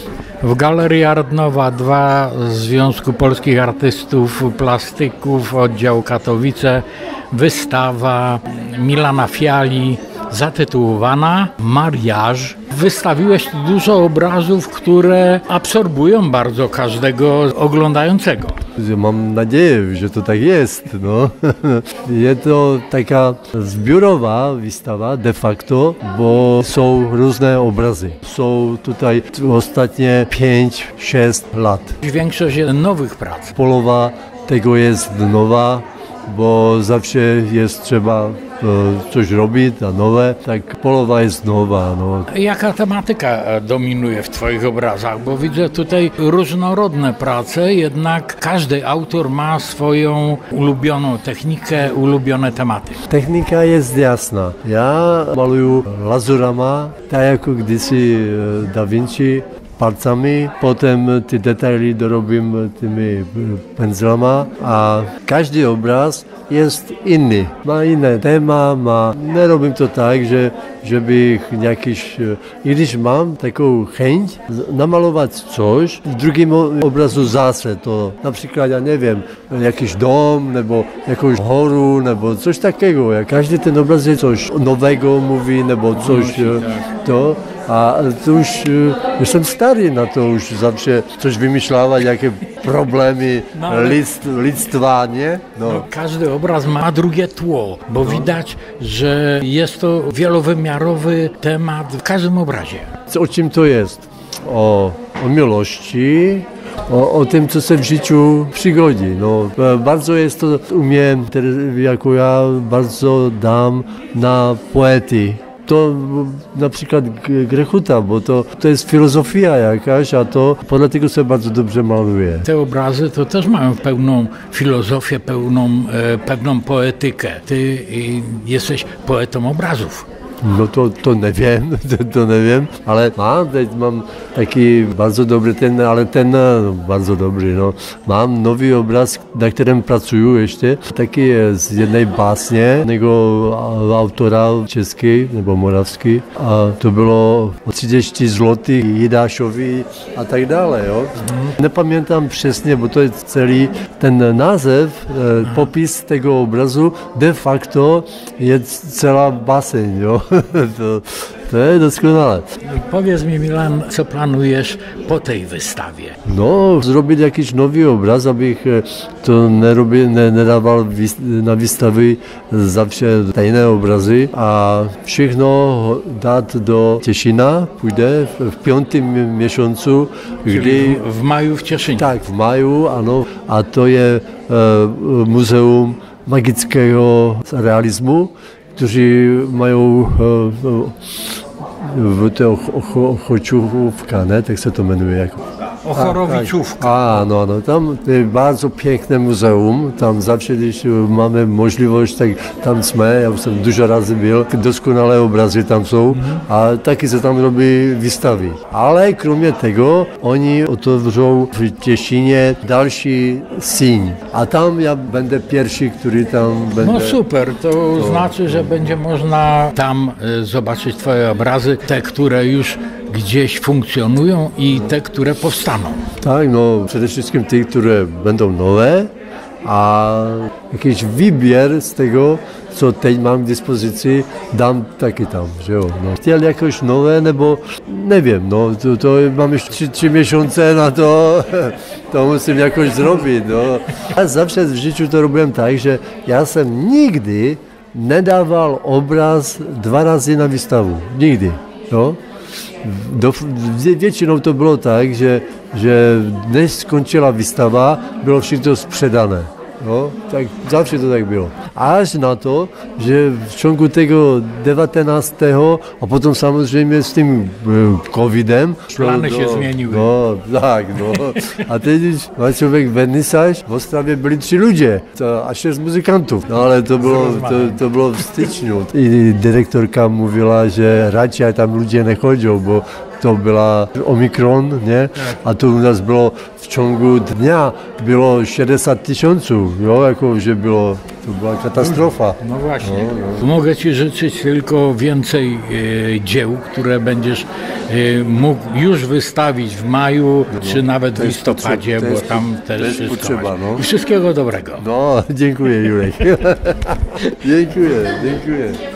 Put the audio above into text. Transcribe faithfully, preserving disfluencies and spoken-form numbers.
W Galerii Art Nova dwa Związku Polskich Artystów Plastyków, oddział Katowice, wystawa Milana Fiali zatytułowana Mariage. Wystawiłeś tu dużo obrazów, które absorbują bardzo każdego oglądającego. Mam nadzieję, że to tak jest. No. Jest to taka zbiorowa wystawa de facto, bo są różne obrazy. Są tutaj ostatnie pięć sześć lat. Większość nowych prac. Połowa tego jest nowa, bo zawsze jest trzeba coś robić, a nowe, tak połowa jest nowa. No. Jaka tematyka dominuje w Twoich obrazach? Bo widzę tutaj różnorodne prace, jednak każdy autor ma swoją ulubioną technikę, ulubione tematy. Technika jest jasna. Ja maluję lazurama, tak jak kdysi Da Vinci, palcami, potem te detali dorobím tymi pędzlama a każdy obraz jest inny. Ma inne téma, ma... Nerobím to tak, že, že bych jakiś... I když mám takovou chęć namalować coś, w drugim obrazu zase to, na przykład, ja nie wiem, jakiś dom, nebo jakąś horu, nebo coś takiego. Każdy ten obraz jest coś nowego mówi, nebo coś to. A to już jestem stary na to, już zawsze coś wymyślała, jakie problemy no, ale... lidstwa, nie? No. No, każdy obraz ma drugie tło, bo no. widać, że jest to wielowymiarowy temat w każdym obrazie. O czym to jest? O, o miłości, o, o tym, co się w życiu przygodzi. No, bardzo jest to, umiem, jako ja bardzo dam na poety. To na przykład Grechuta, bo to, to jest filozofia jakaś, a to podle tego sobie bardzo dobrze maluje. Te obrazy to też mają pełną filozofię, pełną, e, pewną poetykę. Ty e, jesteś poetą obrazów. No to, to nie wiem, to, to nie wiem, ale mam, mam taki bardzo dobry ten, ale ten no, bardzo dobry, no. Mam nowy obraz, na którym pracuję jeszcze, taki z jednej básně, jednego autora czeskiej, nebo moravský, a to bylo trzydzieści złotych Jidášovi a tak dále, jo. Mhm. Nepamiętam přesně, bo to jest celý ten název, e, popis tego obrazu, de facto jest cała báseň, jo. To, to jest doskonale. Powiedz mi, Milan, co planujesz po tej wystawie? No, zrobić jakiś nowy obraz, abych to nie, robił, nie, nie dawał na wystawy zawsze tajne obrazy, a wszystko dać do Cieszyna, pójdę w piątym miesiącu. Gdy... w maju w Cieszynie? Tak, w maju, ano, a to jest e, Muzeum Magického realizmu, którzy mają w te Ochorowiczówka, ne? Tak się to menuje. Jako. Ochorowiczówka. A, no, no, tam bardzo piękne muzeum, tam zawsze gdzieś mamy możliwość, tak, tam jsme, ja jsem dużo razy byl, doskonale obrazy tam są, a taky se tam robi wystawy. Ale kromě tego, oni otworzą w Cieszynie dalszy síň. A tam ja będę pierwszy, który tam będę... No super, to, to znaczy, że będzie można tam y, zobaczyć Twoje obrazy, te, które już gdzieś funkcjonują i te, które powstaną. Tak, no przede wszystkim te, które będą nowe, a jakiś wybier z tego, co teď mam w dyspozycji, dam taki tam, że jo, no. Chciał jakoś nowe, no bo nie wiem, no to, to mam już trzy, trzy miesiące na to, to muszę jakoś zrobić, no. Ja zawsze w życiu to robiłem tak, że ja sam nigdy nie dawał obraz dwa razy na wystawę, nigdy, no. Do, většinou to bylo tak, že, že než skončila výstava, bylo všechno spředané. No, tak zawsze to tak było. Aż na to, że w ciągu tego devatenáctého a potem samozřejmě z tym covidem plany się zmieniły. No, tak, no. A teď ma człowiek wernisaż, w Ostrawie byli trzy ludzie, a sześć muzykantów. No ale to było, to, to było w styczniu. I dyrektorka mówiła, że raczej tam ludzie nie chodzą, bo to byla Omikron, nie? A to u nás bylo v ciągu dnia bylo šedesát tisíců, jo, jako, že bylo to była katastrofa. No właśnie. No, no. Mogę Ci życzyć tylko więcej e, dzieł, które będziesz e, mógł już wystawić w maju, no, czy nawet w listopadzie, bo jest, tam też jest wszystko potrzeba, no. I wszystkiego dobrego. No, dziękuję, Jurek. Dziękuję, dziękuję.